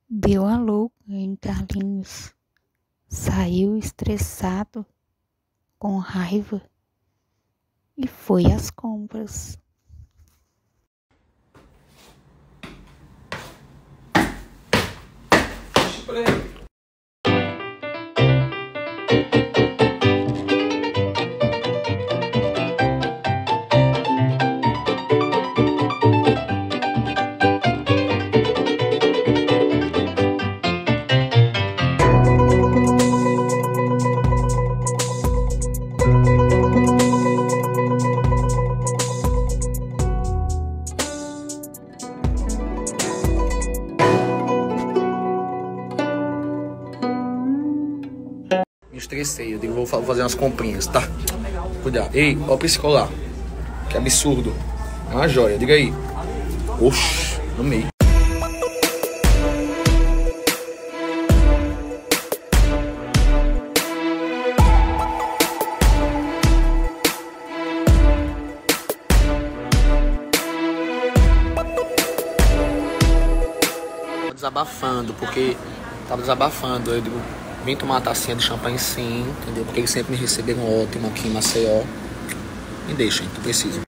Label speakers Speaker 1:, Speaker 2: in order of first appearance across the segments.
Speaker 1: Deu a louca em Carlinhos. Saiu estressado, com raiva, e foi às compras.
Speaker 2: Me estressei, eu digo, vou fazer umas comprinhas, tá? Cuidado. Ei, ó o psicolar. Que absurdo. É uma joia, diga aí. Oxi, amei. Desabafando, porque tava desabafando, eu digo, vim tomar uma tacinha de champanhe sim, entendeu? Porque eles sempre me receberam ótimo aqui em Maceió. Me deixem, tu precisa.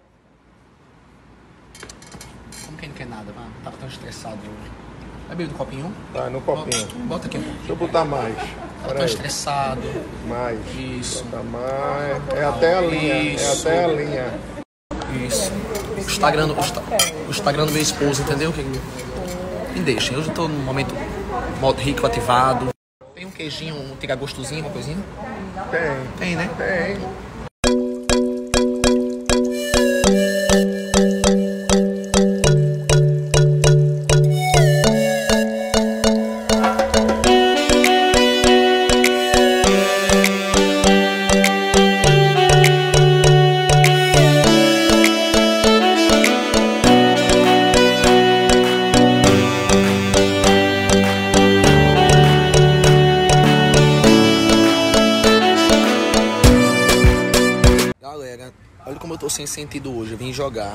Speaker 2: Como quem não quer nada, mano? Tava tão estressado hoje. Vai beber no copinho?
Speaker 3: Tá, no copinho.
Speaker 2: Bota aqui um pouquinho.
Speaker 3: Deixa eu botar mais.
Speaker 2: Tava tão estressado.
Speaker 3: Mais.
Speaker 2: Isso.
Speaker 3: Bota mais. É até a linha.
Speaker 2: Isso.
Speaker 3: É até a linha.
Speaker 2: Isso. O Instagram do meu esposo, entendeu? Me deixem. Hoje eu tô no momento modo rico ativado. Tem um queijinho, um tira-gostozinho, uma coisinha? Tem, né?
Speaker 3: Tem.
Speaker 2: Galera, olha como eu tô sem sentido hoje. Eu vim jogar.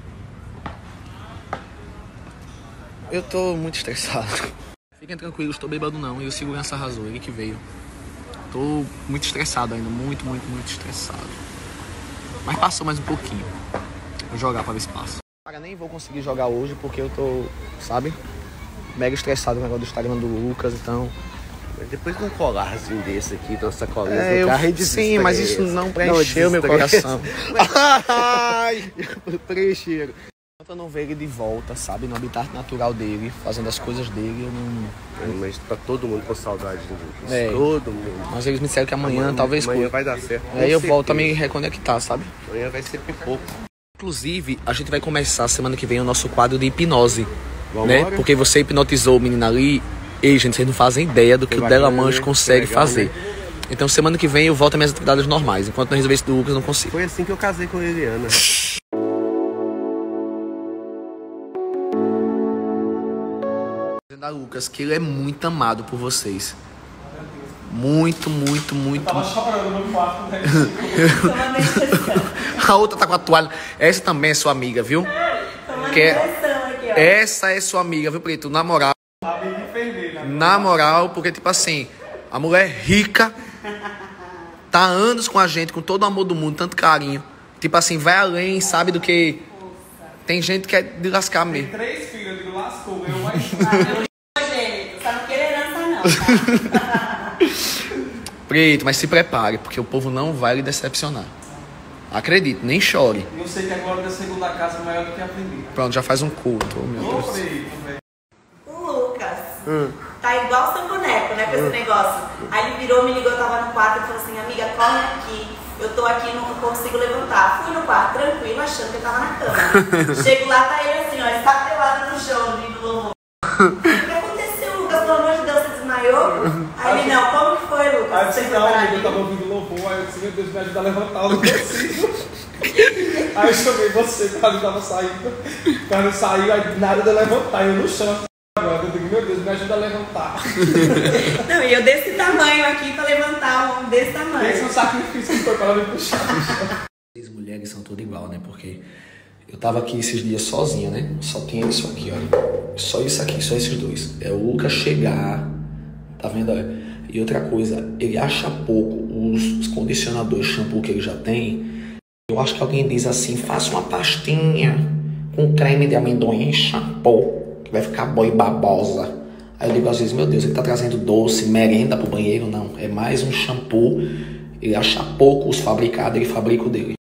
Speaker 2: Eu tô muito estressado. Fiquem tranquilos, tô bêbado não. E o segurança arrasou, ele que veio. Tô muito estressado ainda, muito estressado. Mas passou mais um pouquinho. Vou jogar pra ver se passa. Cara, nem vou conseguir jogar hoje porque eu tô, sabe? Mega estressado com o negócio do Instagram do Lucas, então...
Speaker 3: Depois de um colarzinho desse aqui, da sacolinha
Speaker 2: É,
Speaker 3: do carro,
Speaker 2: sim, mas isso não preencheu meu coração.
Speaker 3: Ai, preencheram.
Speaker 2: Enquanto eu não ver ele de volta, sabe? No habitat natural dele, fazendo as coisas dele, eu não...
Speaker 3: Mas tá todo mundo com saudade do Lucas.
Speaker 2: É.
Speaker 3: Todo mundo.
Speaker 2: Mas eles me disseram que amanhã talvez...
Speaker 3: Amanhã vai dar certo.
Speaker 2: Aí eu volto a me reconectar, sabe?
Speaker 3: Amanhã vai ser pipoco.
Speaker 2: Inclusive, a gente vai começar semana que vem o nosso quadro de hipnose.
Speaker 3: Vamos
Speaker 2: Né?
Speaker 3: embora?
Speaker 2: Porque você hipnotizou o menino ali. Ei, gente, vocês não fazem ideia do que o
Speaker 3: bacana,
Speaker 2: Delamanche
Speaker 3: né?
Speaker 2: consegue
Speaker 3: Legal,
Speaker 2: fazer.
Speaker 3: né?
Speaker 2: Então, semana que vem eu volto às minhas atividades normais. Enquanto não resolver isso do Lucas, eu não consigo.
Speaker 3: Foi assim que eu casei com a Eliana.
Speaker 2: Dizendo a Lucas que ele é muito amado por vocês. Muito.
Speaker 4: Tava chorando no quarto, né?
Speaker 2: A outra tá com a toalha. Essa também é sua amiga, viu? Essa é sua amiga, viu, Preto? Na moral.
Speaker 4: Amiga enfermeira.
Speaker 2: Na moral, porque, tipo assim, a mulher é rica, tá há anos com a gente, com todo o amor do mundo, tanto carinho. Tipo assim, vai além, sabe, do que... Tem gente que é de lascar
Speaker 4: Tem
Speaker 2: mesmo.
Speaker 4: 3 filhos, eu digo, lascou, eu mais.
Speaker 5: Só não querer herança não, tá?
Speaker 2: Preto, mas se prepare, porque o povo não vai lhe decepcionar. Acredite, nem chore.
Speaker 4: Eu sei que a glória da segunda casa é maior do que a primeira.
Speaker 2: Pronto, já faz um culto, oh, meu
Speaker 4: Ô,
Speaker 2: Deus.
Speaker 4: Preto, velho.
Speaker 5: O Lucas tá igual seu boneco, né, com esse negócio. Aí ele virou, me ligou, eu tava no quarto e falou assim, amiga, corre aqui. Eu tô aqui, não consigo levantar. Fui no quarto, tranquilo, achando que eu tava na cama. Chego lá, tá ele assim, ó, estatelado no chão, ouvindo louvor. O que aconteceu, Lucas? Pelo amor de Deus, você desmaiou? Aí ele, não, como que foi, Lucas?
Speaker 4: Aí você
Speaker 5: Você
Speaker 4: tava,
Speaker 5: foi
Speaker 4: eu tava ouvindo louvor, aí eu disse, meu Deus, me ajuda a levantar, eu não consigo. Aí eu chamei você, o cara tava saindo. O cara saiu, aí nada de eu levantar, eu no chão. Agora eu digo, meu Deus, me ajuda a levantar.
Speaker 5: Não, e eu desse tamanho aqui pra levantar um desse tamanho.
Speaker 4: Esse é um sacrifício que foi para me puxar.
Speaker 2: As mulheres são tudo igual, né? Porque Eu tava aqui esses dias sozinho, né? Só tinha isso aqui, olha. Só isso aqui, só esses dois. É o Lucas chegar, tá vendo? Olha. E outra coisa, ele acha pouco os condicionadores, shampoo que ele já tem. Eu acho que alguém diz assim, faça uma pastinha com creme de amendoim e shampoo, que vai ficar boa e babosa. Aí eu digo às vezes, meu Deus, ele tá trazendo doce, merenda pro banheiro? Não, é mais um shampoo. Ele acha pouco os fabricados, ele fabrica o dele.